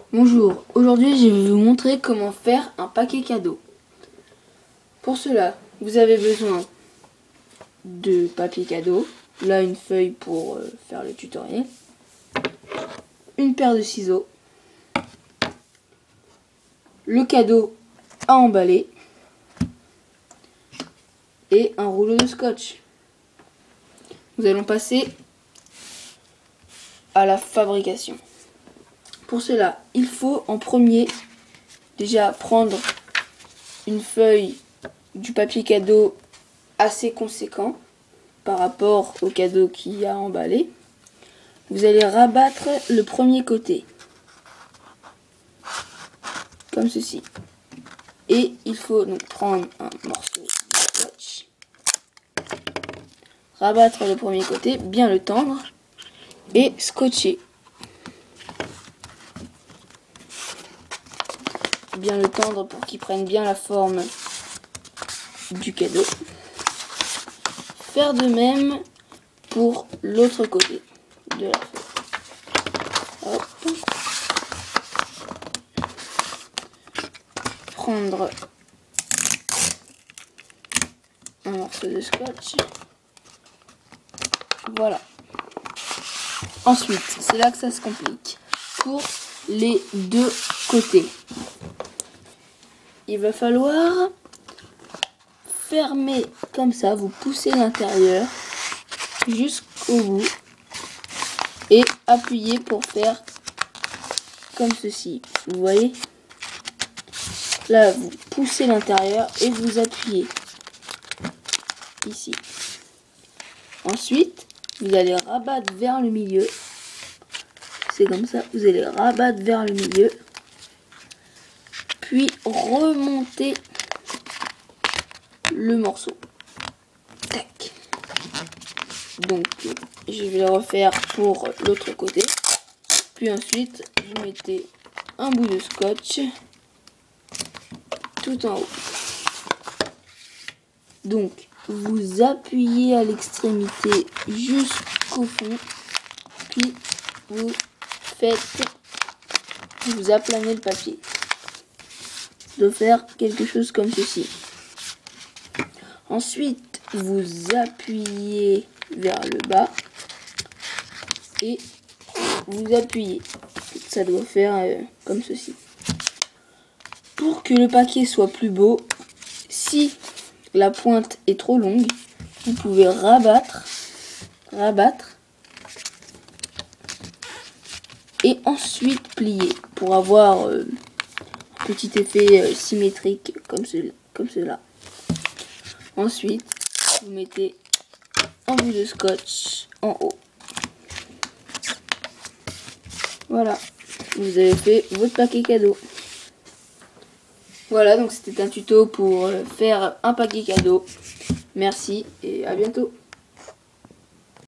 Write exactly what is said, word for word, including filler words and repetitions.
Bonjour, aujourd'hui je vais vous montrer comment faire un paquet cadeau. Pour cela, vous avez besoin de papier cadeau, là une feuille pour euh, faire le tutoriel, une paire de ciseaux, le cadeau à emballer et un rouleau de scotch. Nous allons passer à la fabrication. Pour cela, il faut en premier déjà prendre une feuille du papier cadeau assez conséquent par rapport au cadeau qu'il y a emballé. Vous allez rabattre le premier côté comme ceci, et il faut donc prendre un morceau de scotch, rabattre le premier côté, bien le tendre et scotcher. Bien le tendre pour qu'il prenne bien la forme du cadeau. Faire de même pour l'autre côté de la feuille. Hop. Prendre un morceau de scotch. Voilà. Ensuite, c'est là que ça se complique. Pour les deux côtés, il va falloir fermer comme ça, vous poussez l'intérieur jusqu'au bout et appuyer pour faire comme ceci. Vous voyez? Là, vous poussez l'intérieur et vous appuyez ici. Ensuite, vous allez rabattre vers le milieu. C'est comme ça, vous allez rabattre vers le milieu. Puis remonter le morceau. Tac. Donc, je vais le refaire pour l'autre côté. Puis ensuite, vous mettez un bout de scotch tout en haut. Donc, vous appuyez à l'extrémité jusqu'au fond. Puis, vous faites, vous aplanez le papier. De faire quelque chose comme ceci. Ensuite, vous appuyez vers le bas et vous appuyez. Ça doit faire euh, comme ceci. Pour que le paquet soit plus beau, si la pointe est trop longue, vous pouvez rabattre, rabattre et ensuite plier pour avoir euh, un petit effet euh, symétrique comme, ce, comme cela. Ensuite, vous mettez un bout de scotch en haut. Voilà, vous avez fait votre paquet cadeau. Voilà, donc c'était un tuto pour faire un paquet cadeau. Merci et à bientôt.